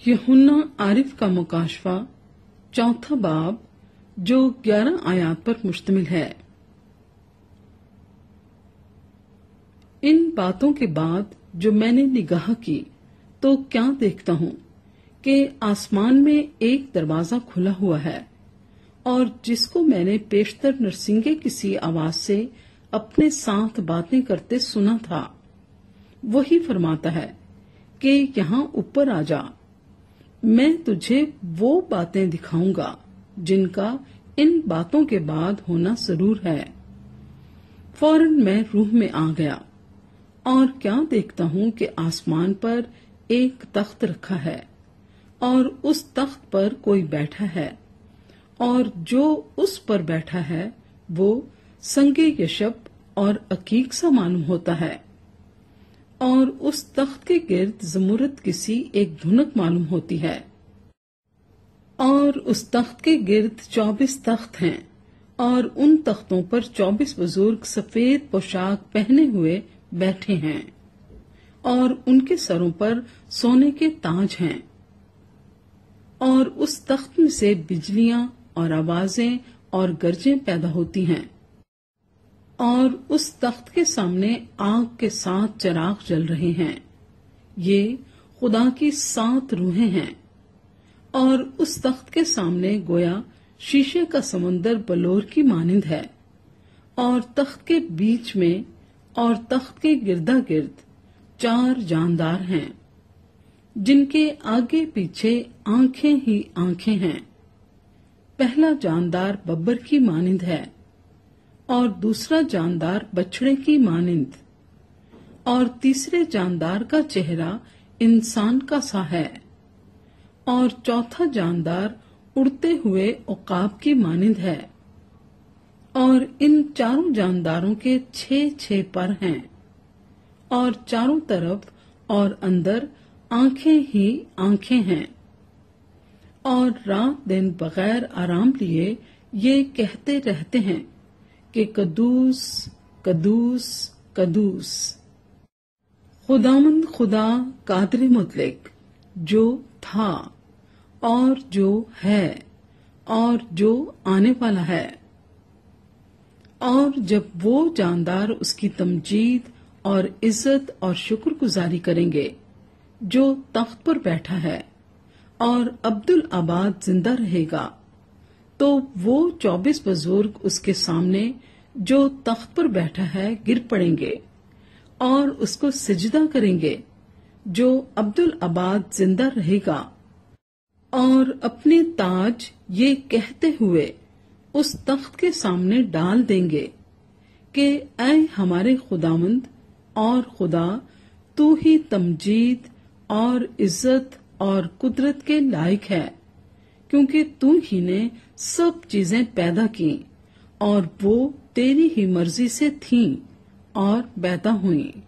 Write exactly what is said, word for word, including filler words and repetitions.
यूहन्ना आरिफ का मुकाशफा चौथा बाब जो ग्यारह आयात पर मुश्तमिल है। इन बातों के बाद जो मैंने निगाह की तो क्या देखता हूँ कि आसमान में एक दरवाजा खुला हुआ है और जिसको मैंने पेशतर नरसिंगे किसी आवाज से अपने साथ बातें करते सुना था, वही फरमाता है कि यहाँ ऊपर आ जा, मैं तुझे वो बातें दिखाऊंगा जिनका इन बातों के बाद होना जरूर है। फौरन मैं रूह में आ गया और क्या देखता हूँ कि आसमान पर एक तख्त रखा है और उस तख्त पर कोई बैठा है और जो उस पर बैठा है वो संगे यशब और अकीक सा मालूम होता है और उस तख्त के गिर्द जमुरत किसी एक धुनक मालूम होती है और उस तख्त के गिर्द चौबीस तख्त हैं और उन तख्तों पर चौबीस बुजुर्ग सफेद पोशाक पहने हुए बैठे हैं और उनके सरों पर सोने के ताज हैं और उस तख्त में से बिजलियां और आवाजें और गरजें पैदा होती हैं और उस तख्त के सामने आग के सात चिराग जल रहे हैं। ये खुदा की सात रूहें हैं और उस तख्त के सामने गोया शीशे का समंदर बलोर की मानिंद है और तख्त के बीच में और तख्त के गिरदा गिर्द चार जानदार हैं जिनके आगे पीछे आंखें ही आंखें हैं। पहला जानदार बब्बर की मानिंद है और दूसरा जानदार बछड़े की मानिंद और तीसरे जानदार का चेहरा इंसान का सा है और चौथा जानदार उड़ते हुए उकाब की मानिंद है और इन चारों जानदारों के छह छह पर हैं और चारों तरफ और अंदर आंखें ही आंखें हैं और रात दिन बगैर आराम लिए ये कहते रहते हैं कि कदूस कदूस कदूस खुदामंद खुदा कादिर मुतलक जो था और जो है और जो आने वाला है। और जब वो जानदार उसकी तमजीद और इज्जत और शुक्रगुजारी करेंगे जो तख्त पर बैठा है और अब्दुल आबाद जिंदा रहेगा, तो वो चौबीस बुजुर्ग उसके सामने जो तख्त पर बैठा है गिर पड़ेंगे और उसको सिजदा करेंगे जो अब्दुल आबाद जिंदा रहेगा और अपने ताज ये कहते हुए उस तख्त के सामने डाल देंगे कि ऐ हमारे खुदावंद और खुदा, तू ही तमजीद और इज्जत और कुदरत के लायक है, क्योंकि तू ही ने सब चीजें पैदा की और वो तेरी ही मर्जी से थीं और पैदा हुई।